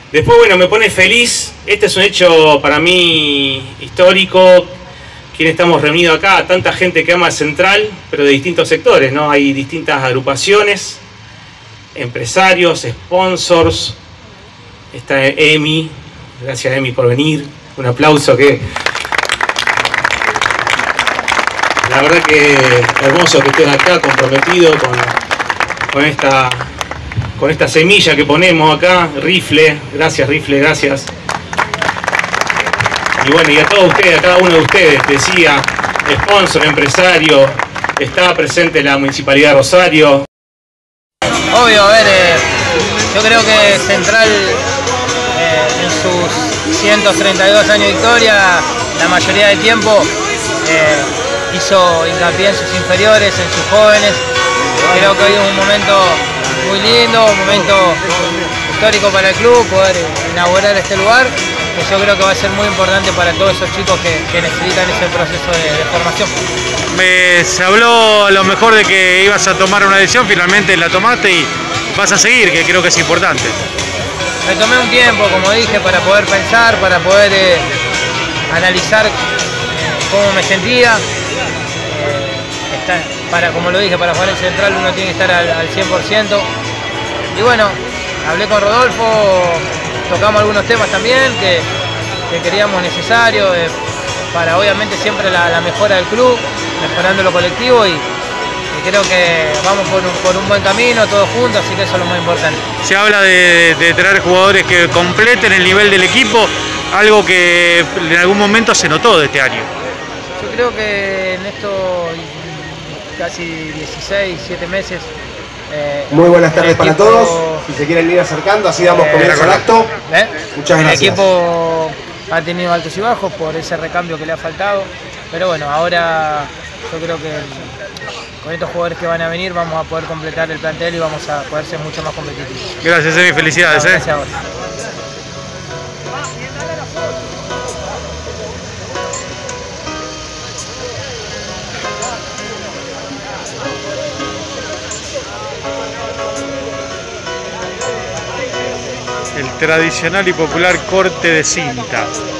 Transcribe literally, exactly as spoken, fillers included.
Después, bueno, me pone feliz. Este es un hecho para mí histórico. Quienes estamos reunidos acá, tanta gente que ama el Central, pero de distintos sectores, ¿no? Hay distintas agrupaciones, empresarios, sponsors. Está Emi. Gracias, Emi, por venir. Un aplauso que... La verdad que hermoso que estés acá, comprometido con, con esta... con esta semilla que ponemos acá, Rifle, gracias Rifle, gracias. Y bueno, y a todos ustedes, a cada uno de ustedes, decía, sponsor, empresario, está presente la Municipalidad de Rosario. Obvio, a ver, eh, yo creo que Central eh, en sus ciento treinta y dos años de historia, la mayoría del tiempo eh, hizo hincapié en sus inferiores, en sus jóvenes. Creo que hoy es un momento muy lindo, un momento histórico para el club, poder inaugurar este lugar, que yo creo que va a ser muy importante para todos esos chicos que, que necesitan ese proceso de, de formación. Me, se habló a lo mejor de que ibas a tomar una decisión, finalmente la tomaste y vas a seguir, que creo que es importante. Me tomé un tiempo, como dije, para poder pensar, para poder eh, analizar eh, cómo me sentía. Eh, está, para, como lo dije, para jugar en Central uno tiene que estar al, al cien por ciento. Y bueno, hablé con Rodolfo, tocamos algunos temas también que, que creíamos necesarios eh, para obviamente siempre la, la mejora del club, mejorando lo colectivo y, y creo que vamos por un, por un buen camino todos juntos, así que eso es lo más importante. Se habla de, de traer jugadores que completen el nivel del equipo, algo que en algún momento se notó de este año. Yo creo que en estos casi dieciséis, diecisiete meses... Eh, Muy buenas tardes equipo, para todos. Si se quieren ir acercando, así damos eh, comienzo al acto. ¿eh? Muchas gracias. El equipo ha tenido altos y bajos por ese recambio que le ha faltado. Pero bueno, ahora yo creo que con estos jugadores que van a venir vamos a poder completar el plantel y vamos a poder ser mucho más competitivos. Gracias, Emi. Felicidades. No, gracias eh. a vos. El tradicional y popular corte de cinta.